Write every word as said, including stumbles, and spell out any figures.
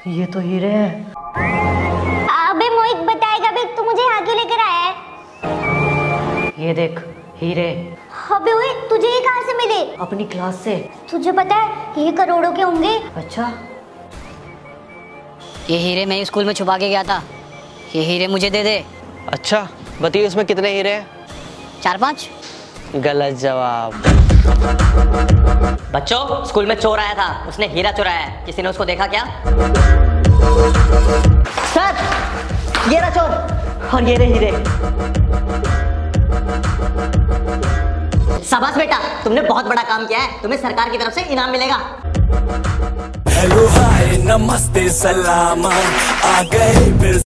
ये तो हीरे हैं। अबे मोहित बताएगा बे, तू मुझे आगे लेकर आया है। ये देख हीरे। अबे ओए, तुझे ये कहाँ से मिले? अपनी क्लास से। तुझे पता है ये करोड़ों के होंगे। अच्छा, ये हीरे मैं स्कूल में छुपा के गया था, ये हीरे मुझे दे दे। अच्छा बताइए इसमें कितने हीरे हैं? चार पाँच। गलत जवाब। बच्चों, स्कूल में चोर आया था, उसने हीरा चुराया है, किसी ने उसको देखा क्या? सर ये रहा चोर और ये रहे हीरे। शाबाश बेटा, तुमने बहुत बड़ा काम किया है, तुम्हें सरकार की तरफ से इनाम मिलेगा। हेलो हाय नमस्ते सलाम आ गए फिर